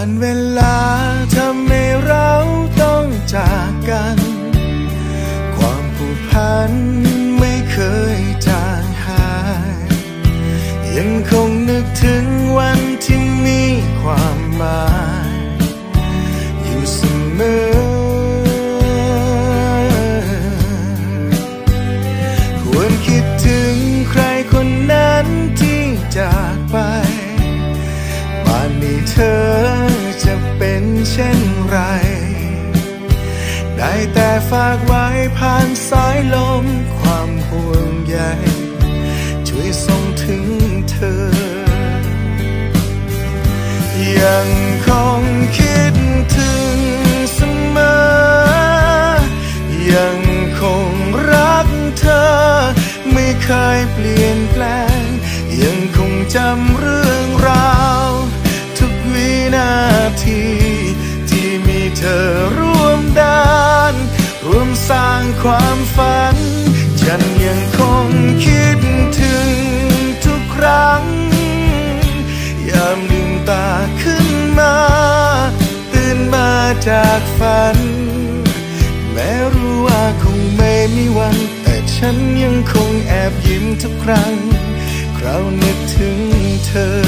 วันเวลาทำให้เราต้องจากกันความผูกพันไม่เคยจางหายยังคงนึกถึงวันที่มีความหมายอยู่เสมอควรคิดถึงใครคนนั้นที่จากไปป่านนี้เธอจะเป็นเช่นไรได้แต่ฝากไว้ผ่านสายลมความห่วงใยช่วยส่งถึงเธอยังคงคิดถึงเสมอยังคงรักเธอไม่เคยเปลี่ยนแปลงยังคงจำเรื่องราวทุกวินาทีที่มีเธอร่วมด้านร่วมสร้างความฝันฉันยังคงคิดถึงทุกครั้งยามลืมตาขึ้นมาตื่นมาจากฝันแม้รู้ว่าคงไม่มีวันแต่ฉันยังคงแอบยิ้มทุกครั้งคราวนึกถึงเธอ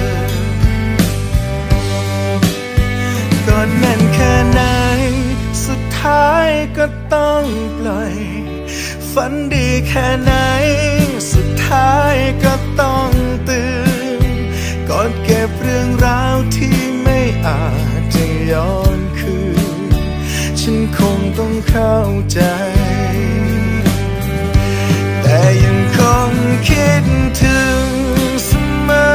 ก่อนแน่นแค่ไหนสุดท้ายก็ต้องปล่อยฝันดีแค่ไหนสุดท้ายก็ต้องตื่นกอดเก็บเรื่องราวที่ไม่อาจจะย้อนคืนฉันคงต้องเข้าใจแต่ยังคงคิดถึงเสมอ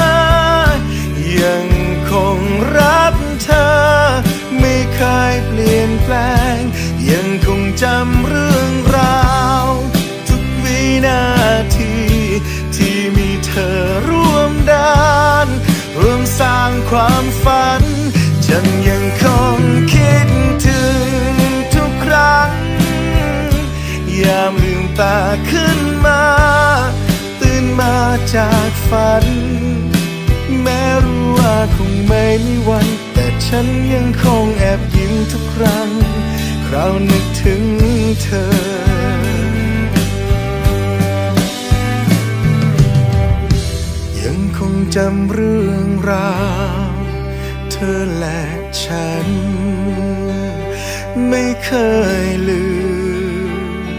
ยังคงรักเธอไม่เคยเปลี่ยนแปลงยังคงจำเรื่องราวทุกวินาทีที่มีเธอร่วมด้านร่วมสร้างความฝันฉันยังคงคิดถึงทุกครั้งยามลืมตาขึ้นมาตื่นมาจากฝันแม้รู้ว่าคงไม่มีวันแต่ฉันยังคงแอบยิ้มทุกครั้งคราวนึกถึงเธอยังคงจำเรื่องราวเธอและฉันไม่เคยลืม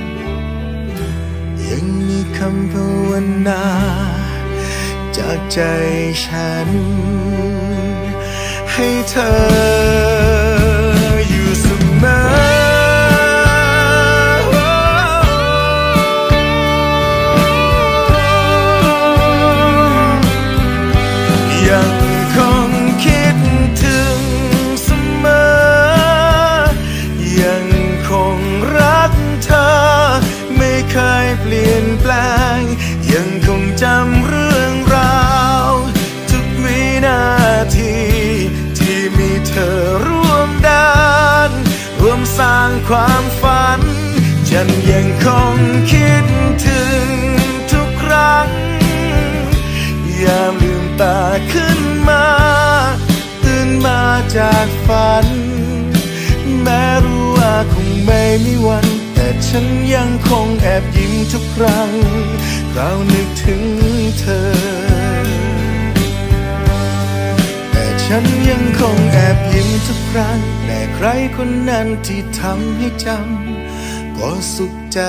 ยังมีคำภาวนาจากใจฉันให้เธออยู่เสมอยังคงคิดถึงเสมอยังคงรักเธอไม่เคยเปลี่ยนแปลงยังคงจำเรื่องราวทุกวินาทีที่มีเธอร่วมด้านร่วมสร้างความฝันฉันยังคงคิดถึงทุกครั้งยามลืมตาขึ้นมาตื่นมาจากฝันแม้รู้ว่าคงไม่มีวันแต่ฉันยังคงแอบยิ้มทุกครั้งเรานึกถึงเธอแต่ฉันยังคงแอบยิ้มทุกครั้งแต่ใครคนนั้นที่ทำให้จำก็สุขใจ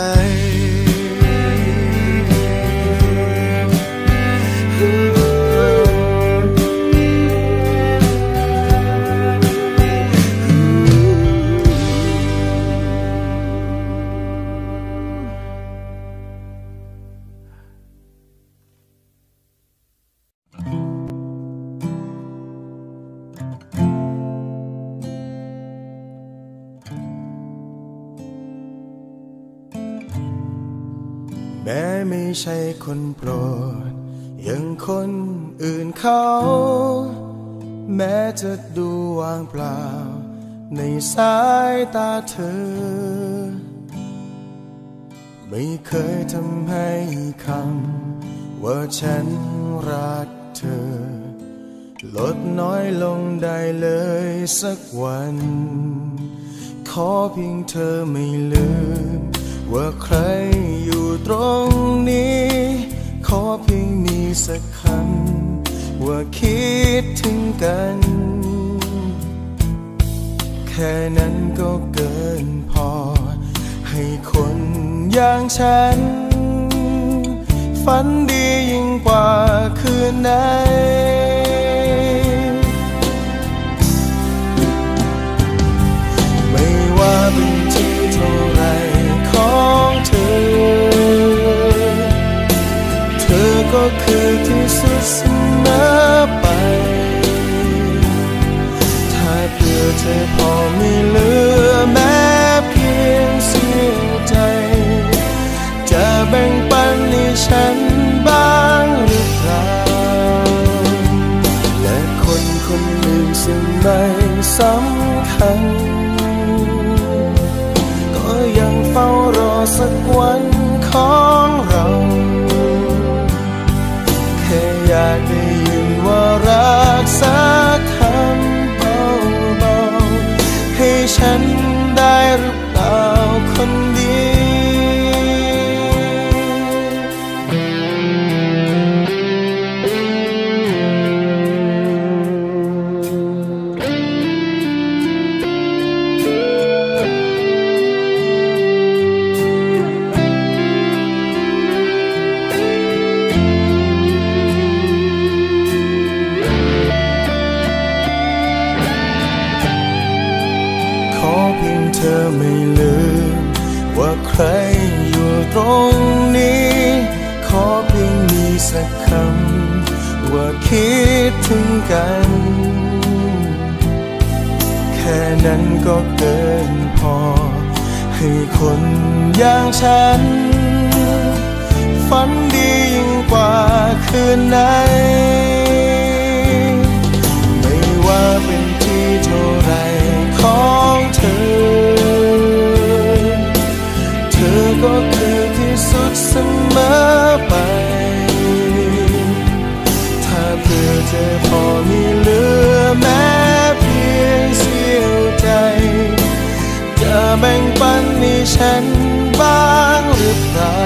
แม้ไม่ใช่คนโปรดอย่างคนอื่นเขาแม้จะดูว่างเปล่าในสายตาเธอไม่เคยทำให้คำว่าฉันรักเธอลดน้อยลงได้เลยสักวันขอเพียงเธอไม่ลืมว่าใครอยู่ตรงนี้ขอเพียงมีสักคำว่าคิดถึงกันแค่นั้นก็เกินพอให้คนอย่างฉันฝันดียิ่งกว่าคืนไหนไม่ว่าเป็นที่เท่าไรของเธอก็คือที่สุดเสมอไปถ้าเพื่อเธอพอมีเหลือแม้เพียงเสี้ยวใจจะแบ่งปันให้ฉันบ้างหรือเปล่าและคนคนหนึ่งซึ่งไม่สำคัญก็ยังเฝ้ารอสักวันของเราแค่อยากได้ยินว่ารักสักคำเบาๆให้ฉันได้หรือเปล่าคนดีเธอไม่ลืมว่าใครอยู่ตรงนี้ขอเพียงมีสักคำว่าคิดถึงกันแค่นั้นก็เกินพอให้คนอย่างฉันฝันดียิ่งกว่าคืนไหนไม่ว่าเป็นที่เท่าไรของเธอก็คือที่สุดเสมอไปถ้าเพื่อเธอพอมีเหลือแม้เพียงเสี้ยวใจจะแบ่งปันให้ฉันบ้างหรือเปล่า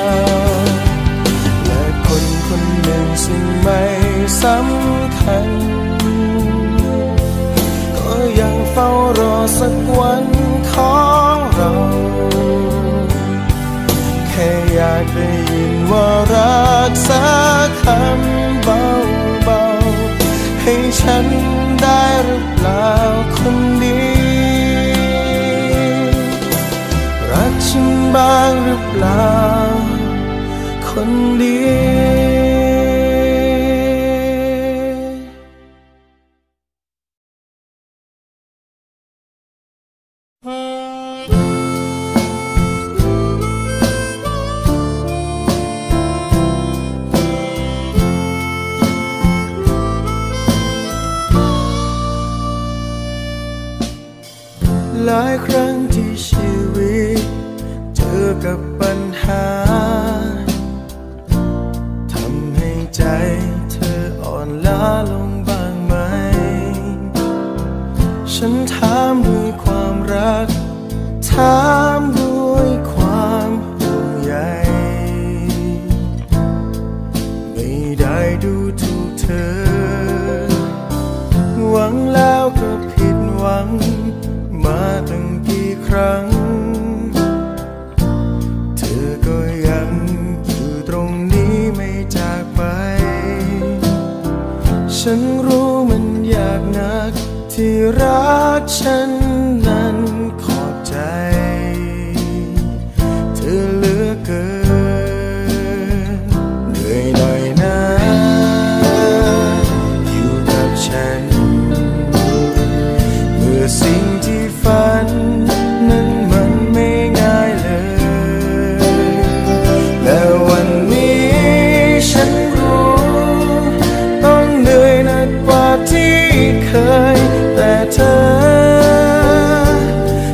และคนคนหนึ่งซึ่งไม่สำคัญก็ยังเฝ้ารอสักวันของเราแค่อยากได้ยินว่ารักสักคำเบาๆให้ฉันได้หรือเปล่าคนดีรักฉันบ้างหรือเปล่าคนดีหลายครั้งที่ชีวิตเจอกับปัญหาทำให้ใจเธออ่อนล้าลงบ้างไหมฉันถามด้วยความรักถามด้วยความห่วงใยไม่ได้ดูถูกเธอหวังแล้วก็ผิดหวังมาตั้งกี่ครั้งเธอก็ยังอยู่ตรงนี้ไม่จากไปฉันรู้มันยากนักที่รักฉันนั้นขอบใจเธอเหลือเกินเหนื่อยหน่อยนะอยู่กับฉันเมื่อสิ่งที่ฝันนั้นมันไม่ง่ายเลยและวันนี้ฉันรู้ต้องเหนื่อยหนักกว่าที่เคยแต่เธอ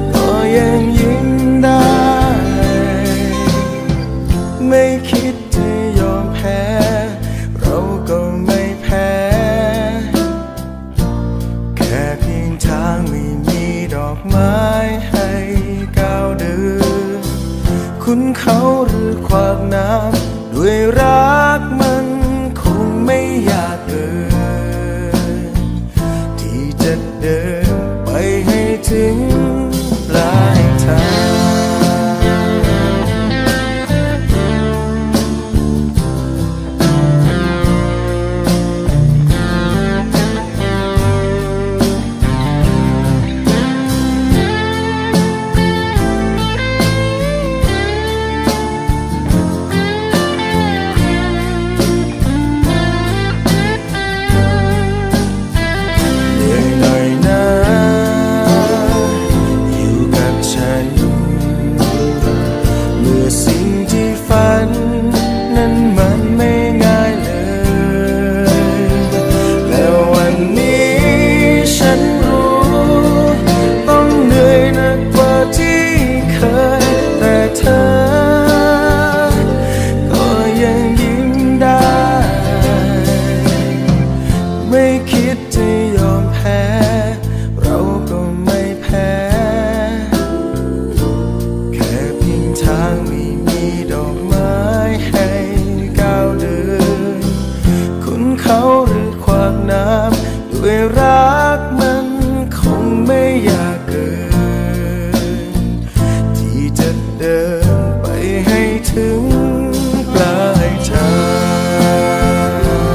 ากน้ำด้วยรักมันคงไม่ยากเกินที่จะเดินไปให้ถึงปลายทาง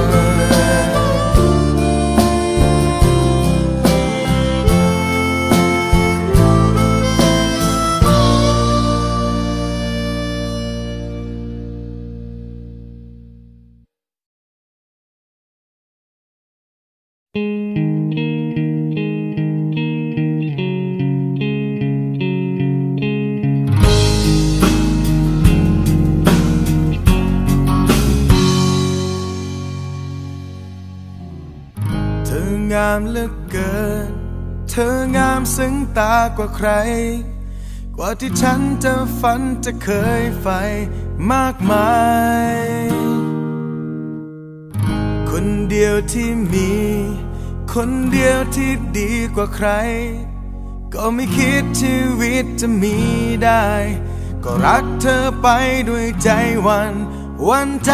งามเหลือเกินเธองามซึ้งตากว่าใครกว่าที่ฉันจะฝันจะเคยใฝ่มากมายคนเดียวที่มีคนเดียวที่ดีกว่าใครก็ไม่คิดชีวิตจะมีได้ก็รักเธอไปด้วยใจวันใจ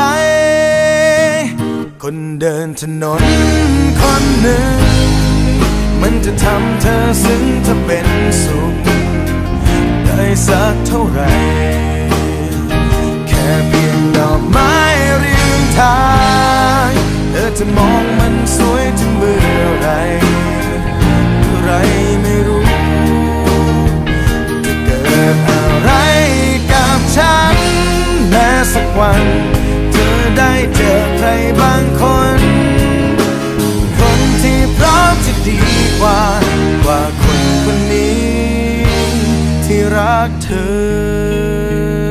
คนเดินถนนคนหนึ่งมันจะทำเธอซึ้งเธอเป็นสุขได้สักเท่าไหร่แค่เพียงดอกไม้ริมทางเธอจะมองมันสวยถึงเมื่อไรไม่รู้จะเกิดอะไรกับฉันแม้สักวันเธอได้เจอใครบางคนคนที่พร้อมจะดีกว่าคนนี้ที่รักเธอ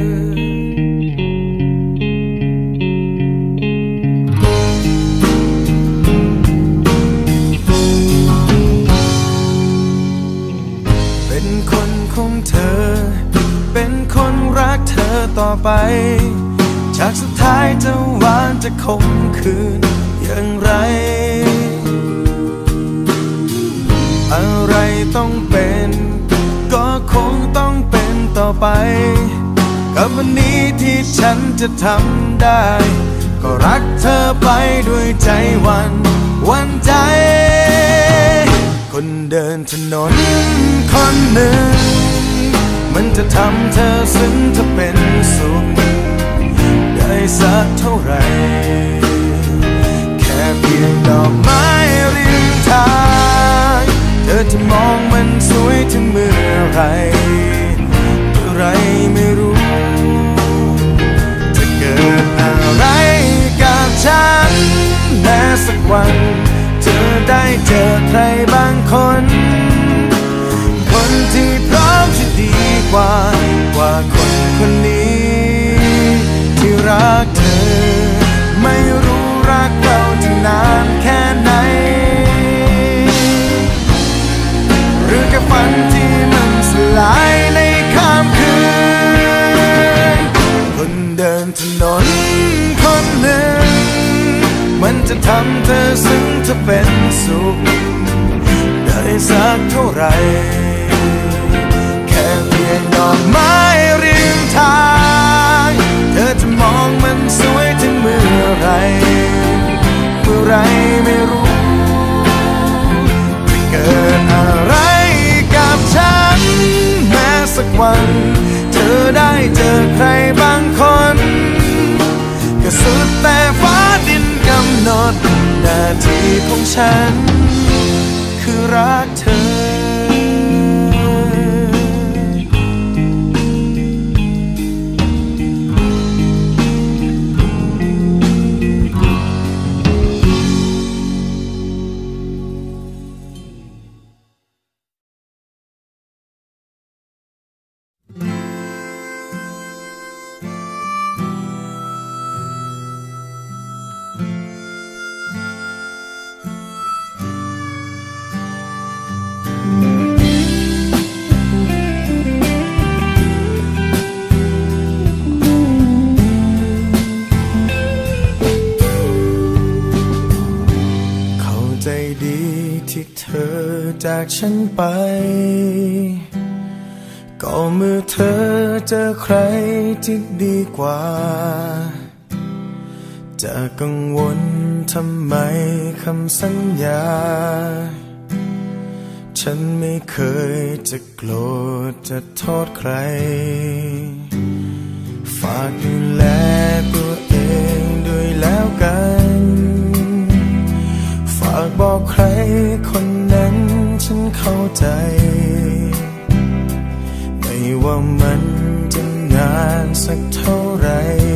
เป็นคนของเธอเป็นคนรักเธอต่อไปฉากสุดท้ายจะหวานจะคมคืนอย่างไรอะไรต้องเป็นก็คงต้องเป็นต่อไปกับวันนี้ที่ฉันจะทำได้ก็รักเธอไปด้วยใจวันใจคนเดินถนนคนหนึ่งมันจะทำเธอซึ้งเธอเป็นสุขได้สักเท่าไหร่แค่เพียงดอกไม้ริมทางเธอจะมองมันสวยถึงเมื่อไรไม่รู้จะเกิดอะไรกับฉันแม้สักวันเธอได้เจอใครบางคนคนที่พร้อมจะดีกว่าคนนี้ที่รักเธอไม่รู้รักเราจะนานแค่ไหนหรือแค่ฝันที่มันสลายในค่ำคืนคนเดินถนนคนหนึ่งมันจะทำเธอซึ้งเธอเป็นสุขได้สักเท่าไหร่แค่เพียงดอกไม้ริมทางเธอจะมองมันสวยถึงเมื่อไรไม่รู้จะเกิดอะไรกับฉันแม้สักวันเธอได้เจอใครบางคนก็สุดแต่ฟ้าดินกำหนดหน้าที่ของฉันคือรักเธอที่เธอจากฉันไปก็เมื่อเธอเจอใครที่ดีกว่าจะกังวลทำไมคำสัญญาฉันไม่เคยจะโกรธจะโทษใครฝากดูแลตัวเองด้วยแล้วกันฝากบอกใครคนนั้นฉันเข้าใจไม่ว่ามันจะนานสักเท่าไร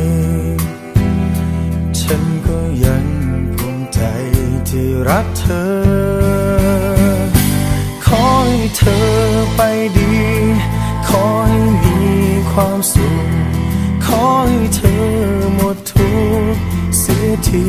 ฉันก็ยังภูมิใจที่รักเธอขอให้เธอไปดีขอให้มีความสุขขอให้เธอหมดทุกข์เสียที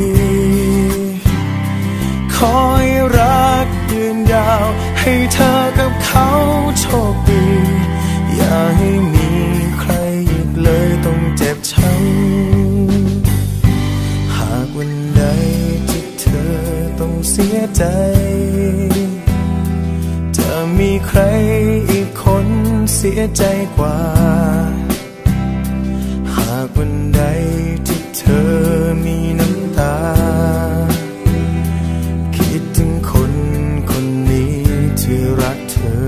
ขอให้รักยืนยาวให้เธอกับเขาโชคดีอย่าให้มีใครอีกเลยต้องเจ็บช้ำหากวันใดที่เธอต้องเสียใจจะมีใครอีกคนเสียใจกว่าหากวันใดที่เธอมีน้ำตาคิดถึงคนคนนี้ที่รักเธอ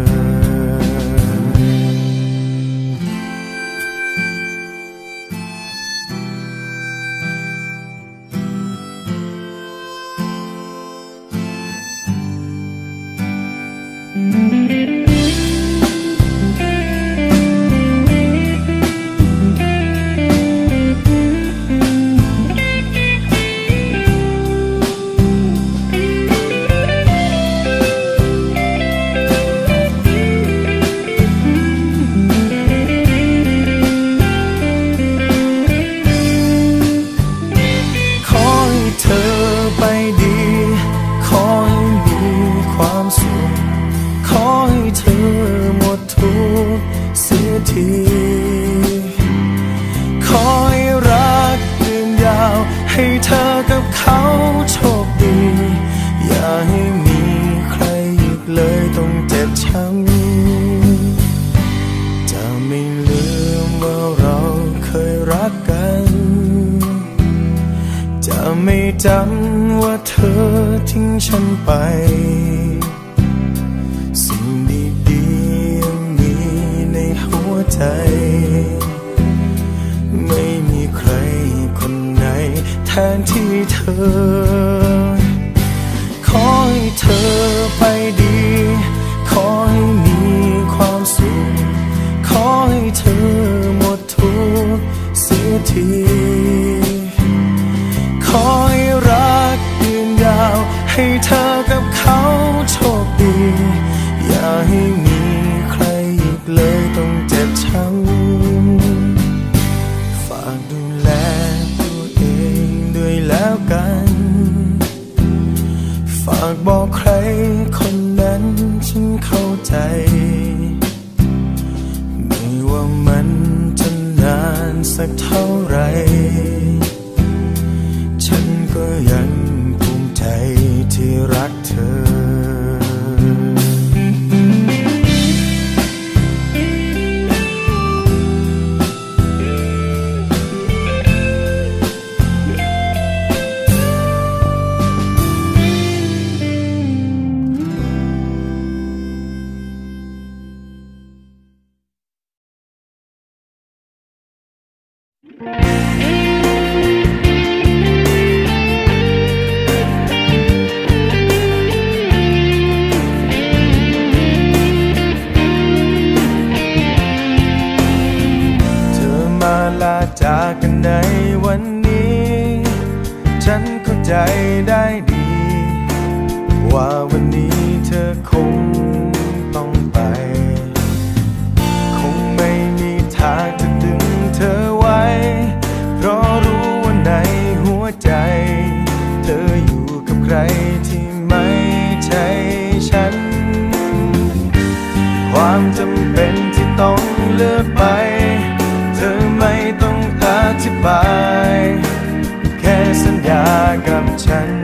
ขอให้รักยืนยาวให้เธอกับเขาโชคดีอย่าให้มีใครอีกเลยต้องเจ็บช้ำจะไม่ลืมว่าเราเคยรักกันจะไม่จำว่าเธอทิ้งฉันไปสิ่งดีๆยังมีในหัวใจไม่มีใครคนไหนแทนที่เธอขอให้เธอไปดีขอให้มีความสุขขอให้เธอหมดทุกข์เสียทีขอให้รักยืนยาวให้เธอกับเขาโชคดีอย่าให้มีใครอีกเลยต้องเจ็บช้ำฝากดูแลตัวเองด้วยแล้วกันฝากบอกใครคนนั้นฉันเข้าใจไม่ว่ามันจะนานสักเท่าไรฉันก็ยังภูมิใจที่รักเธอจากกันในวันนี้ฉันเข้าใจได้ดีว่าวันนี้เธอคงต้องไปคงไม่มีทางจะดึงเธอไว้เพราะรู้ว่าในหัวใจเธออยู่กับใครที่ไม่ใช่ฉันความจำเป็นที่ต้องเลือกไปเธอไม่ต้องอธิบายแค่สัญญากับฉัน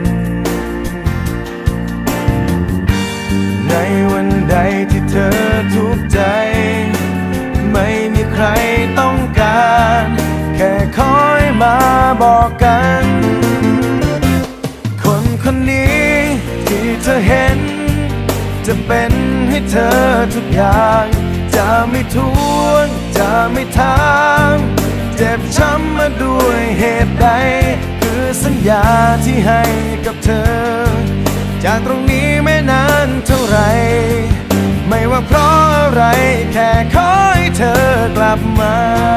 ในวันใดที่เธอทุกข์ใจไม่มีใครต้องการแค่คอยมาบอกกันคเธอเห็นจะเป็นให้เธอทุกอย่างจะไม่ทวนจะไม่ถามเจ็บช้ำมาด้วยเหตุใดคือสัญญาที่ให้กับเธอจากตรงนี้ไม่นานเท่าไรไม่ว่าเพราะอะไรแค่ขอให้เธอกลับมา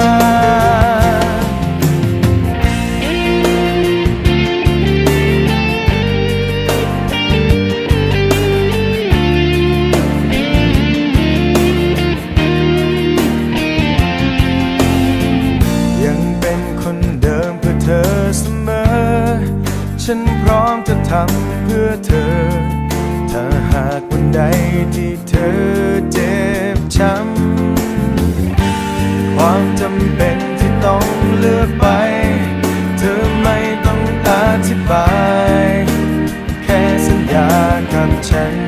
ยังเป็นคนเดิมเพื่อเธอเสมอฉันพร้อมจะทำเพื่อเธอถ้าหากวันใดที่เธอเจ็บช้ำความจำเป็นที่ต้องเลือกไปเธอไม่ต้องอธิบายแค่สัญญากับฉัน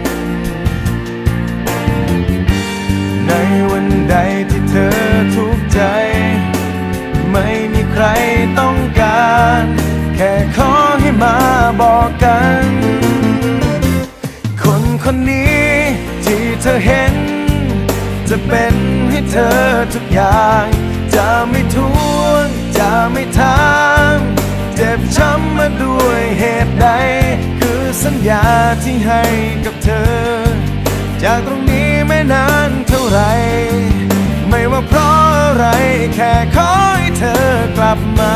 ในวันใดที่เธอทุกข์ใจไม่มีใครต้องการแค่ขอให้มาบอกกันคนคนนี้ที่เธอเห็นจะเป็นให้เธอทุกอย่างจะไม่ทวนจะไม่ถามเจ็บช้ำมาด้วยเหตุใดคือสัญญาที่ให้กับเธอจากตรงนี้ไม่นานเท่าไรไม่ว่าเพราะอะไรแค่ขอให้เธอกลับมา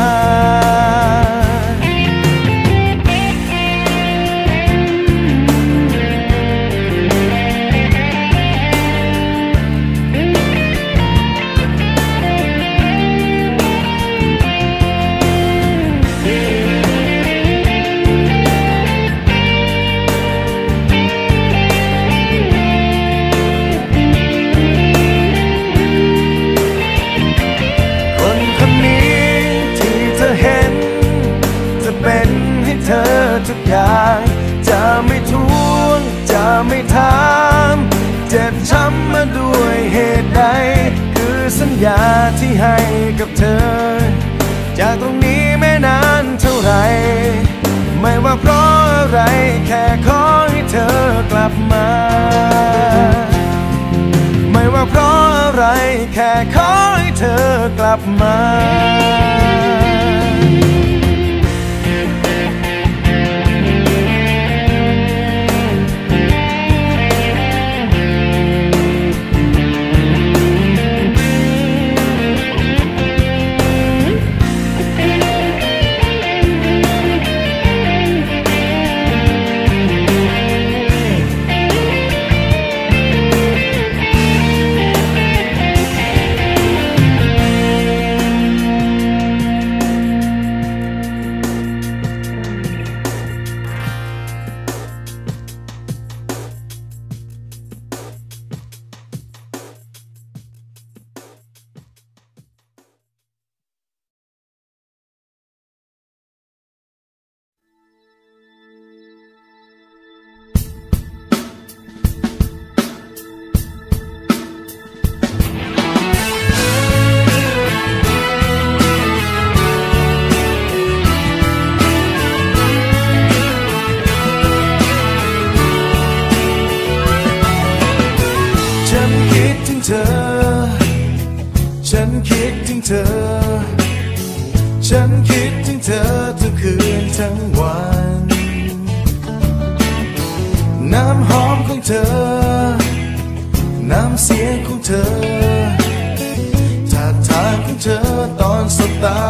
เธอทุกอย่างจะไม่ทวงจะไม่ถามเจ็บช้ำมาด้วยเหตุใดคือสัญญาที่ให้กับเธอจากตรงนี้ไม่นานเท่าไรไม่ว่าเพราะอะไรแค่ขอให้เธอกลับมาไม่ว่าเพราะอะไรแค่ขอให้เธอกลับมาฉันคิดถึงเธอฉันคิดถึงเธอทุกคืนทั้งวันน้ำหอมของเธอน้ำเสียงของเธอท่าทางของเธอตอนสบตา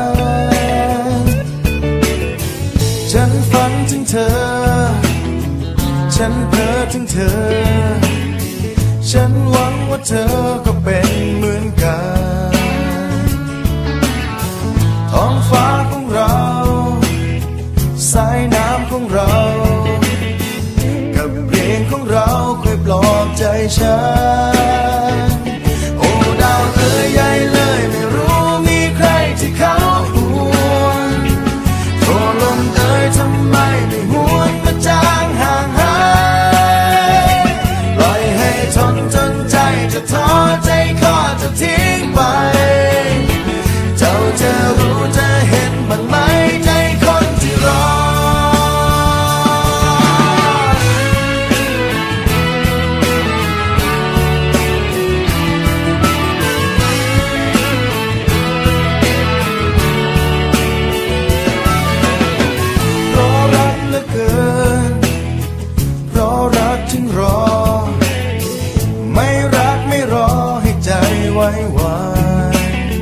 ฉันฝันถึงเธอฉันเพ้อถึงเธอฉันหวังว่าเธอก็เป็นเหมือนกันท้องฟ้าของเราสายน้ำของเรากับเพลงของเราเคยปลอบใจฉันโอ้ดาวเอ๋ยใหญ่เลยไม่รู้มีใครที่เขาห่วงโทรลมเอ๋ยทำไมไม่หวนมาจางห่างหายปล่อยให้ทนจนใจจะท้อใจข้อจะทิ้งไปเจ้าจะรู้จะเห็นบ้างไหมใจคนที่รอรอไม่รักไม่รอให้ใจไว้วาง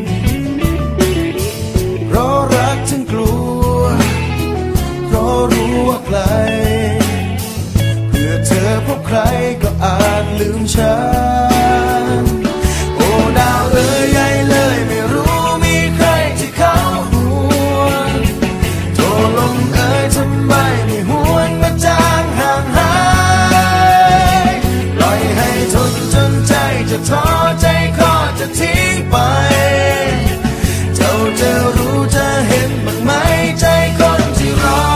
เพราะรักถึงกลัวเพราะรู้ว่าไกลเพื่อเธอพบใครก็อาจลืมฉันโอ้ดาวเอ๋ยใหญ่เลยไม่รู้มีใครที่เขาห่วงโทรลมเอ๋ยทำไมไม่หวนมาจางห่างหายปล่อยให้ทนจนใจจะท้อใจคอจะทิ้งไปเจ้าจะรู้จะเห็นบ้างไหมใจคนที่รอ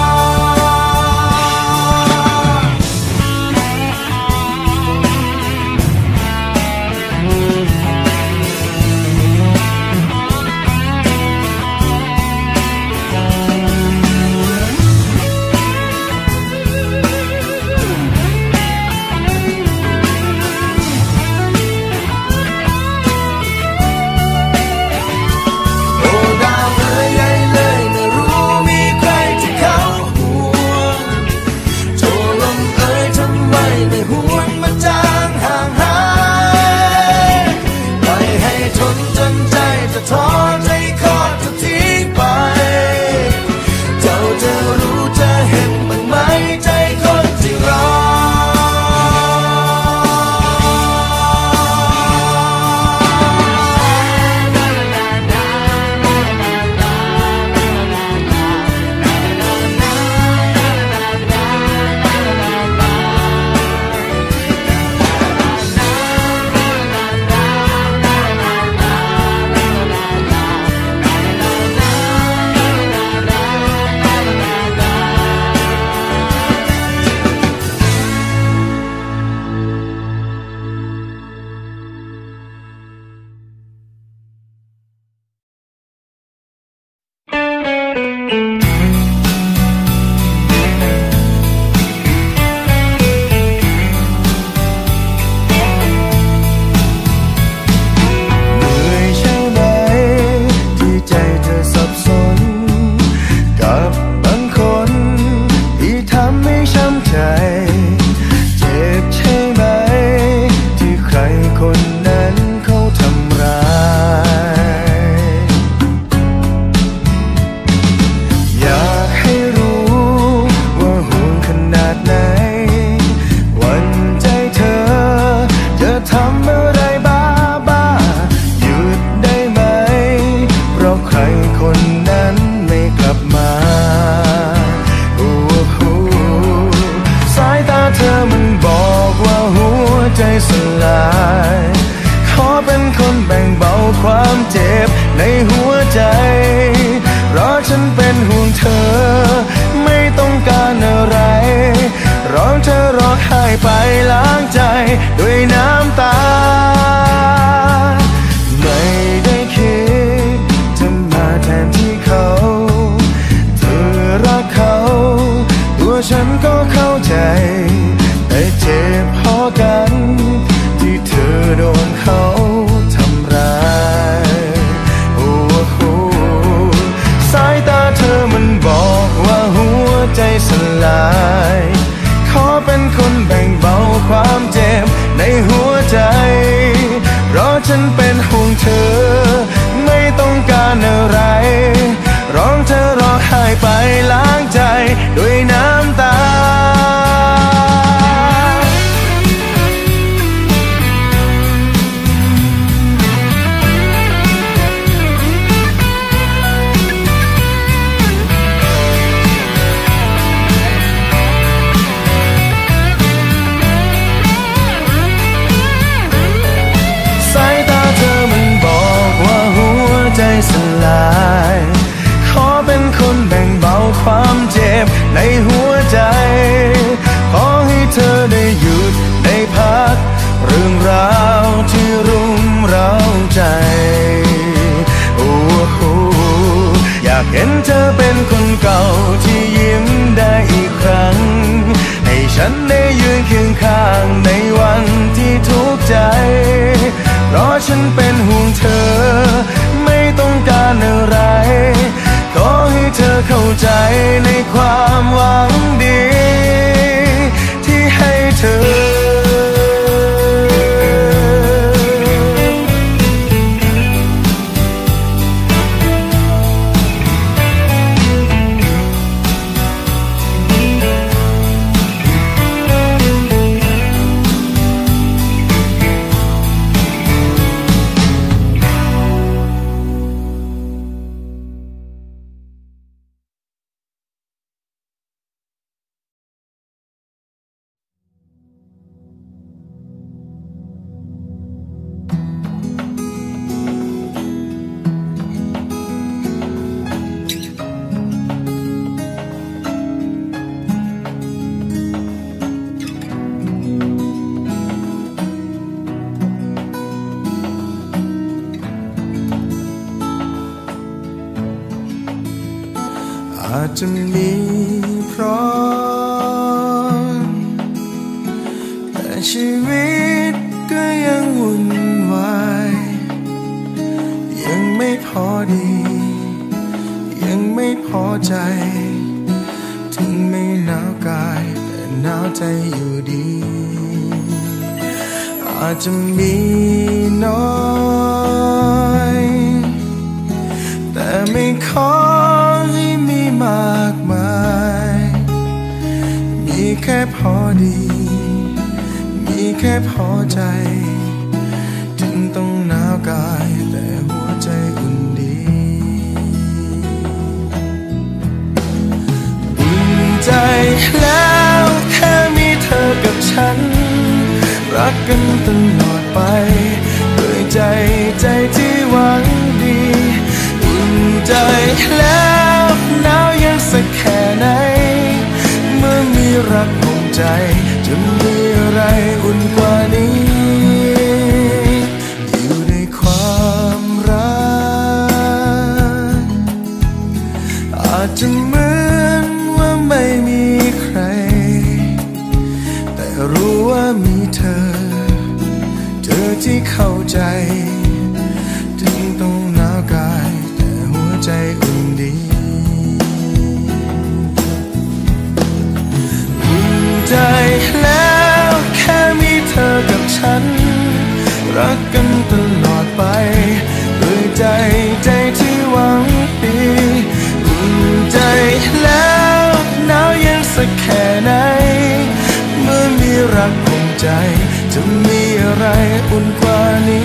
ท้อใจคอจะทิ้งไปเจ้าจะรู้จะเห็นบ้างไหมใจคนที่รอความเจ็บในหัวใจเพราะฉันเป็นห่วงเธอไม่ต้องการอะไรร้องเธอร้องไห้ไปล้างใจด้วยน้ำตาไม่ได้คิดจะมาแทนที่เขาเธอรักเขาตัวฉันก็เข้าใจแต่เจ็บพอกันที่เธอโดนเขาทำร้ายสายตาเธอมันบอกว่าหัวใจสลายขอเป็นคนแบ่งเบาความเจ็บในหัวใจเพราะฉันเป็นห่วงเธอไม่ต้องการอะไรร้องเธอร้องไห้ไปล้างใจด้วยน้ำตาสลายขอเป็นคนแบ่งเบาความเจ็บในหัวใจขอให้เธอได้หยุดได้พักเรื่องราวที่รุมเร้าใจโอ้โหอยากเห็นเธอเป็นคนเก่าที่ยิ้มได้อีกครั้งให้ฉันได้ยืนเคียงข้างในวันที่ทุกข์ใจเพราะฉันเป็นห่วงเธอไม่ต้องการอะไรขอให้เธอเข้าใจในความหวังดีที่ให้เธอจจะมีพร้อมแต่ชีวิตก็ยังวุ่นวายยังไม่พอดียังไม่พอใจถึงไม่หนาวกายแต่หนาวใจอยู่ดีอาจจะมีน้อยแต่ไม่ขอให้มีมากมายมีแค่พอดีมีแค่พอใจถึงต้องหนาวกายแต่หัวใจอุ่นดีอุ่นใจแล้วแค่มีเธอกับฉันรักกันตลอดไปด้วยใจที่หวังดีอุ่นใจแล้วหนาวเย็นสักแค่ไหนเมื่อมีรักห่วงใจจะมีอะไรอุ่นกว่านี้อยู่ในความรักอาจจะเหมือนว่าไม่มีใครแต่รู้ว่ามีเธอที่เข้าใจถึงต้องหนาวกายแต่หัวใจอุ่นดีอุ่นใจแล้วแค่มีเธอกับฉันรักกันตลอดไปด้วยใจที่หวังดีอุ่นใจแล้วหนาวเย็นสักแค่ไหนเมื่อมีรักห่วงใจจะมีอะไรอุ่นกว่านี้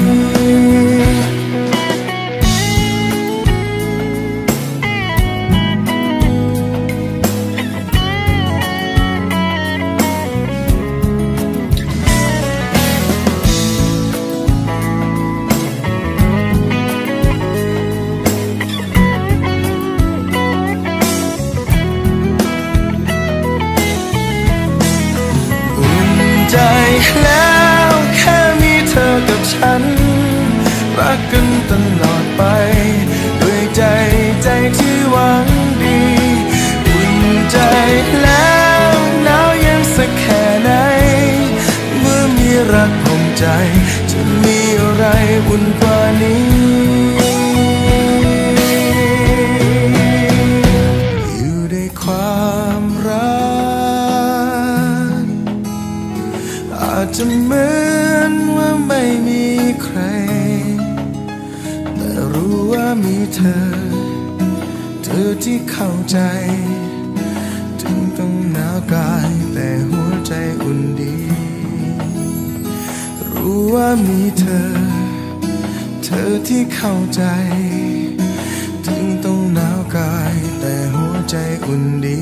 ใจแล้วแค่มีเธอกับฉันรักกันตลอดไปด้วยใจที่หวังดีอุ่นใจแล้วหนาวเย็นสักแค่ไหนเมื่อมีรักห่วงใจจะมีอะไรอุ่นกว่านี้อยู่ในความรักอาจจะเหมือนว่าไม่มีใครแต่รู้ว่ามีเธอที่เข้าใจถึงต้องหนาวกายแต่หัวใจอุ่นดีรู้ว่ามีเธอที่เข้าใจถึงต้องหนาวกายแต่หัวใจอุ่นดี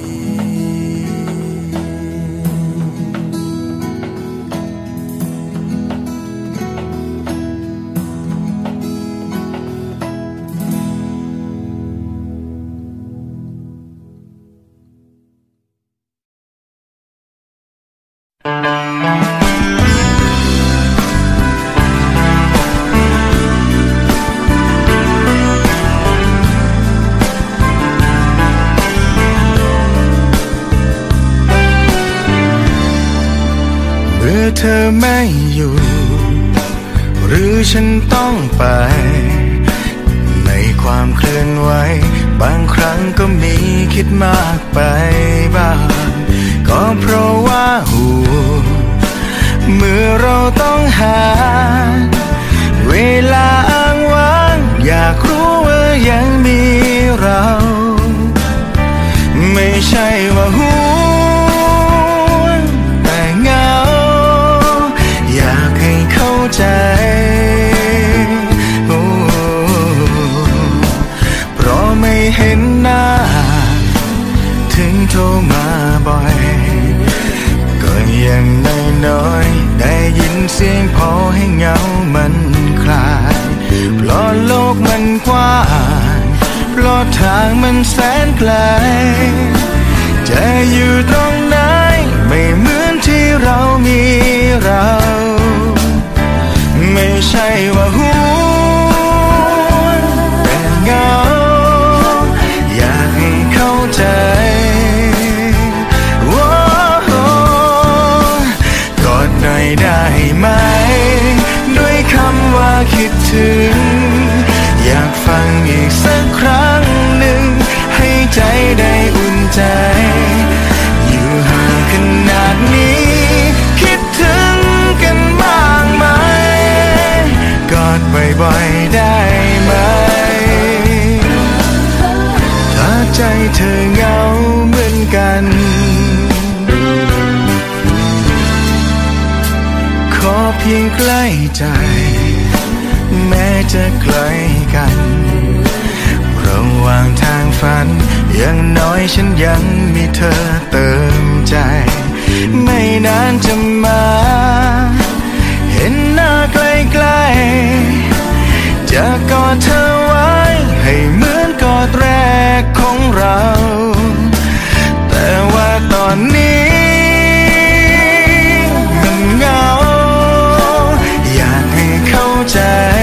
เธอไม่อยู่หรือฉันต้องไปในความเคลื่อนไหวบางครั้งก็มีคิดมากไปบ้างก็เพราะว่าห่วงเมื่อเราต้องหาเวลาอ้างว้างอยากรู้ว่ายังมีเราไม่ใช่ว่าห่วงแต่เหงาอยากให้เข้าใจเพราะไม่เห็นหน้าถึงโทรมาบ่อยก็ยังน้อยๆได้ยินเสียงพอให้เหงามันคลายเพราะโลกมันกว้างเพราะทางมันแสนไกลจะอยู่ตรงไหนไม่เหมือนที่เรามีเราไม่ใช่ว่าห่วงแต่เหงาอยากให้พียงใกล้ใจแม้จะไกลกันระหว่างทางฝันอย่างน้อยฉันยังมีเธอเติมใจไม่นานจะมาเห็นหน้าใกล้ๆจะกอดเธอไว้ให้เหมือนกอดแรกของเราแต่ว่าตอนนี้มันเหงาอยากให้เข้าใจ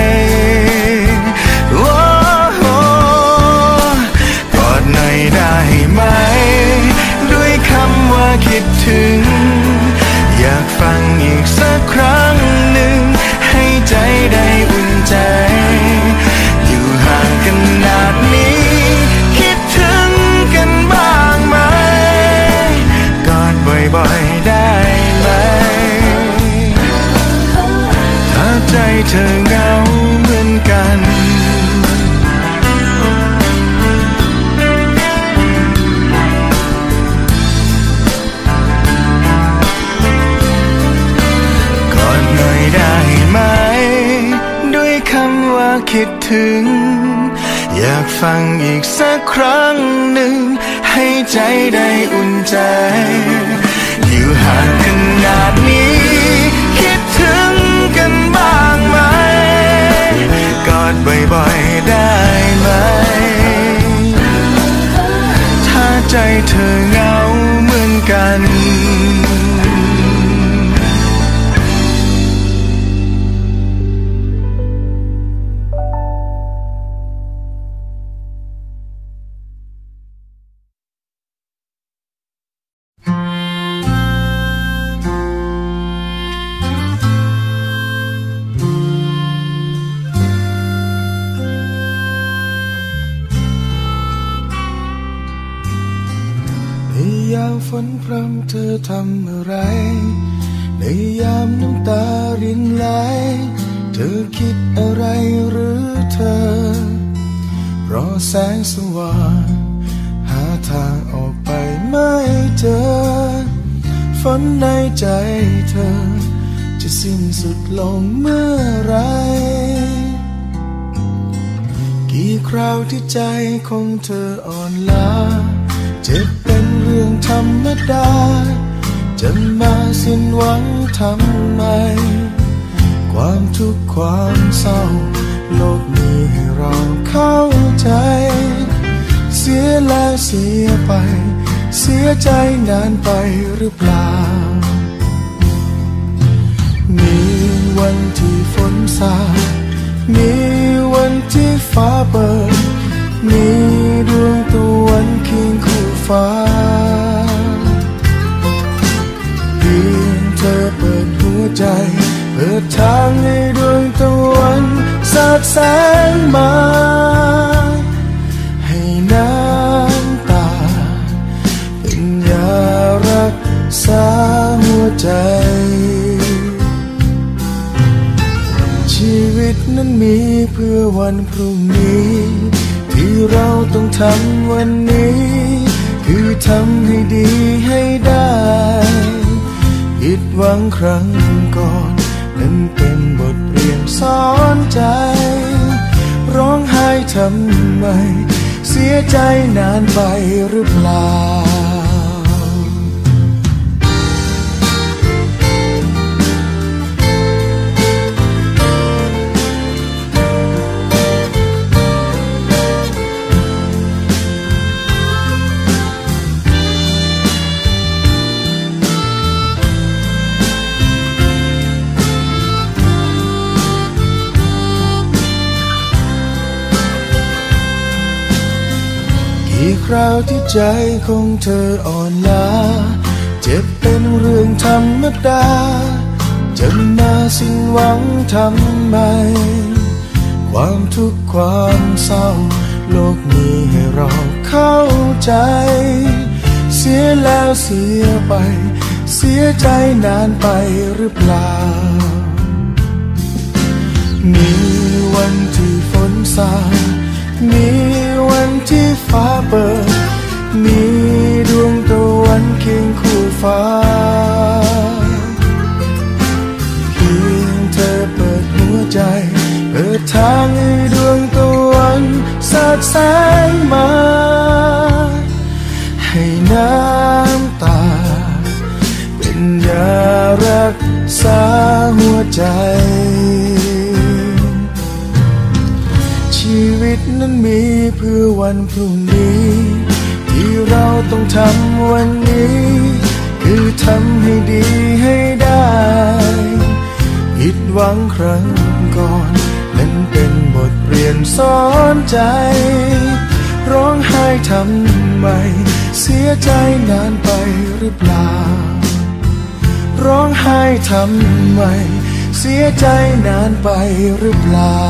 กอดหน่อยได้ไหมด้วยคำว่าคิดถึงอยากฟังอีกสักครั้งหนึ่งให้ใจได้อุ่นใจอยู่ห่างกันขนาดนี้คิดถึงกันบ้างไหมกอดบ่อยๆได้ไหมถ้าใจเธอเหงาเหมือนกันได้ไหมด้วยคำว่าคิดถึงอยากฟังอีกสักครั้งหนึ่งให้ใจได้อุ่นใจอยู่ห่างขนาดนี้คิดถึงกันบ้างไหมกอดบ่อยๆได้ไหมถ้าใจเธอเหงาเหมือนกันฝนพรำเธอทำอะไรในยามน้ำตารินไหลเธอคิดอะไรหรือเธอรอแสงสว่างหาทางออกไปไม่เจอฝนในใจเธอจะสิ้นสุดลงเมื่อไรกี่คราวที่ใจของเธออ่อนล้าเจ็บเป็นเรื่องธรรมดาจะมาสิ้นหวังทำไมความทุกข์ความเศร้าโลกมีให้เราเข้าใจเสียแล้วเสียไปเสียใจนานไปหรือเปล่ามีวันที่ฝนสาดมีวันที่ฟ้าเปิดมีดวงตะวันเคียงคู่ฟ้าเพียงเธอเปิดหัวใจเปิดทางให้ดวงตะวันสาดแสงมาให้น้ำตาเป็นยารักษาหัวใจชีวิตนั้นมีเพื่อวันพรุ่งนี้ที่เราต้องทำวันนี้คือทำให้ดีให้ได้ผิดหวังครั้งก่อนนั้นเป็นบทเรียนสอนใจร้องไห้ทำไมเสียใจนานไปหรือเปล่ากี่คราวที่ใจของเธออ่อนล้าเจ็บเป็นเรื่องธรรมดาจะมาสิ้นหวังทำไมความทุกข์ความเศร้าโลกมีให้เราเข้าใจเสียแล้วเสียไปเสียใจนานไปหรือเปล่ามีวันที่ฝนสาดมีวันที่ฟ้าเปิดมีดวงตะวันเคียงคู่ฟ้าเพียงแสงมาให้น้ำตาเป็นยารักษาหัวใจชีวิตนั้นมีเพื่อวันพรุ่งนี้ที่เราต้องทำวันนี้คือทำให้ดีให้ได้ผิดหวังครั้งก่อนนั้นเป็นบทเรียนสอนใจร้องไห้ทำไมเสียใจนานไปหรือเปล่าร้องไห้ทำไมเสียใจนานไปหรือเปล่า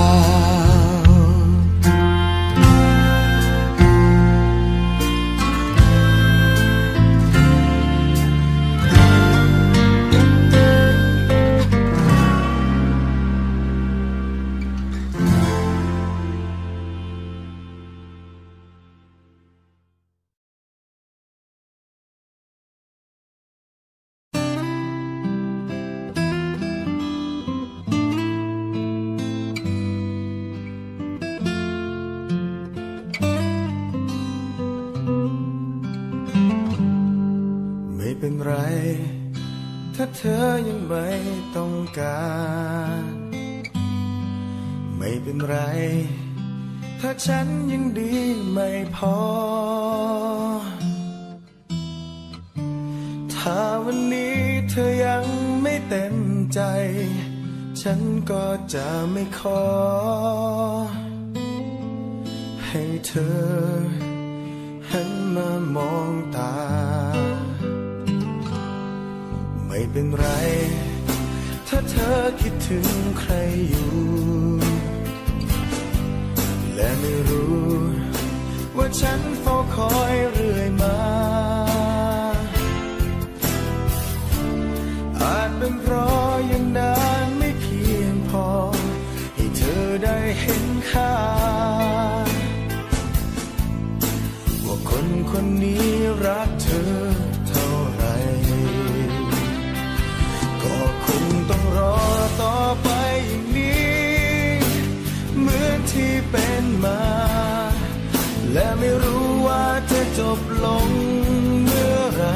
ไม่เป็นไรถ้าเธอยังไม่ต้องการไม่เป็นไรถ้าฉันยังดีไม่พอถ้าวันนี้เธอยังไม่เต็มใจฉันก็จะไม่ขอให้เธอหันมามองตาไม่เป็นไรถ้าเธอคิดถึงใครอยู่และไม่รู้ว่าฉันเฝ้าคอยเรื่อยมาอาจเป็นเพราะยังนานไม่เพียงพอให้เธอได้เห็นค่าว่าคนคนนี้รักเธอเท่าไรก็คงต้องรอต่อไปอย่างนี้เหมือนที่เป็นมาและไม่รู้ว่าจะจบลงเมื่อไร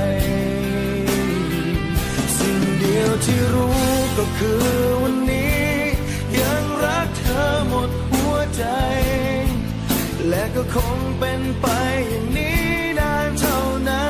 สิ่งเดียวที่รู้ก็คือวันนี้ยังรักเธอหมดหัวใจและก็คงเป็นไปอย่างนี้นานเท่านั้น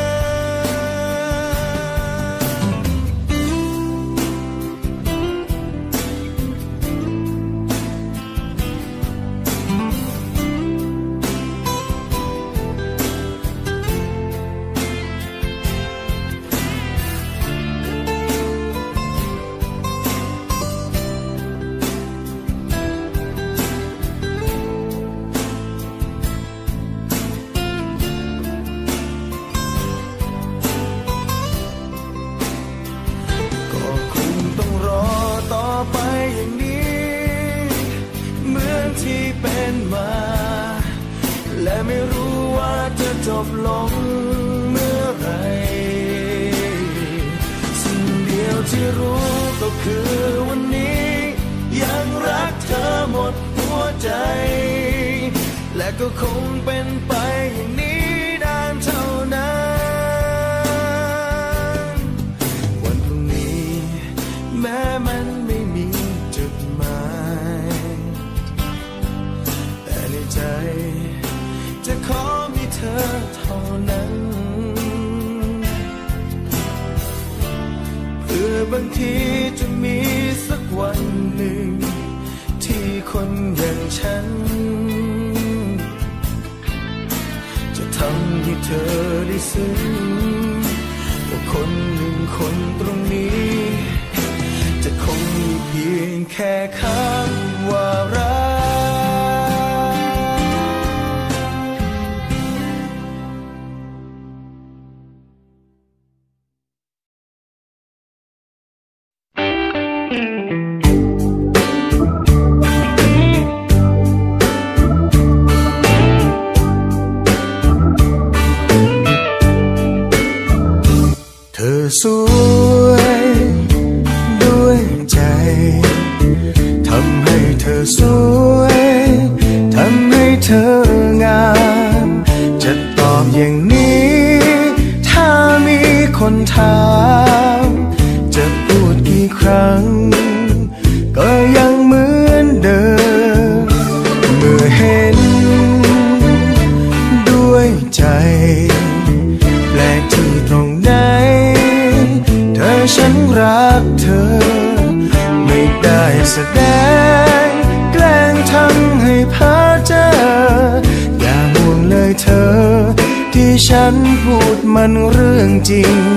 และไม่รู้ว่าจะจบลงเมื่อไรสิ่งเดียวที่รู้ก็คือวันนี้ยังรักเธอหมดหัวใจและก็คงเป็นไปอย่างนี้นานเท่านั้นวันพรุ่งนี้แม้มันไม่มีจุดหมายแต่ในใจจะขอมีเธอเท่านั้นเพื่อบางทีจะมีสักวันหนึ่งที่คนอย่างฉันจะทำให้เธอได้ซึ้งว่าคนหนึ่งคนตรงนี้จะคงมีเพียงแค่คำว่ารักสวยด้วยใจทำให้เธอสวยทำให้เธอามจะตอบอย่างนี้ถ้ามีคนถามจะพูดกี่ครั้งก็ยังเหมือนเดิมเมื่อเห็นด้วยใจแปลกที่ตรงไหนเธอฉันรักเธอไม่ได้แสดงแกล้งทำให้เพ้อเจ้ออย่าห่วงเลยเธอที่ฉันพูดมันเรื่องจริง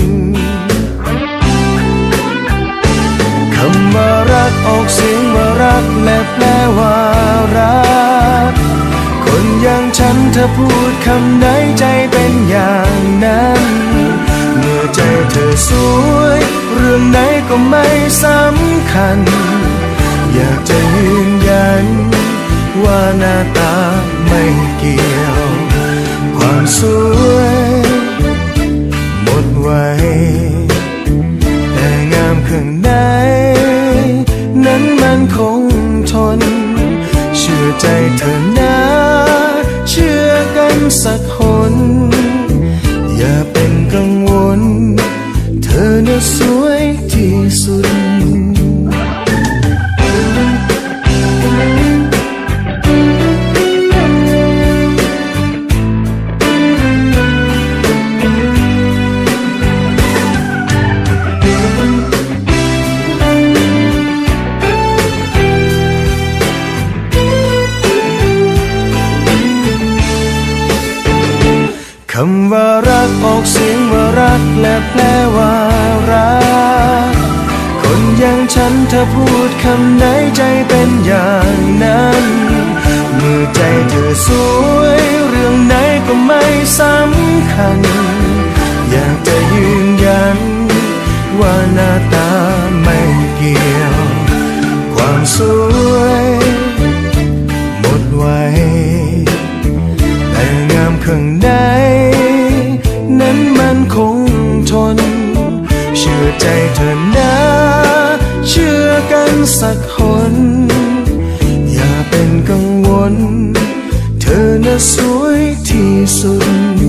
คำว่ารักออกเสียงว่ารักและแปลว่ารักคนอย่างฉันเธอพูดคำไหนใจเป็นอย่างนั้นเมื่อใจเธอสวยเรื่องไหนก็ไม่สำคัญอยากจะยืนยันว่าหน้าตาไม่เกี่ยวความสวยหมดไว้แต่งามข้างในนั้นมันคงทนเชื่อใจเธอนะเชื่อกันสักคนอย่าเป็นกังวลเธอน่ะสวยที่สุดคำว่ารักออกเสียงว่ารักและแปลว่ารักคนอย่างฉันเธอพูดคำไหนใจเป็นอย่างนั้นเมื่อใจเธอสวยเรื่องไหนก็ไม่สำคัญอยากจะยืนยันว่าหน้าตาไม่เกี่ยวความสวยหมดไว้แต่งามข้างในนั้นมันคงทนเชื่อใจเธอนะเชื่อกันสักคนอย่าเป็นกังวลเธอน่ะสวยที่สุด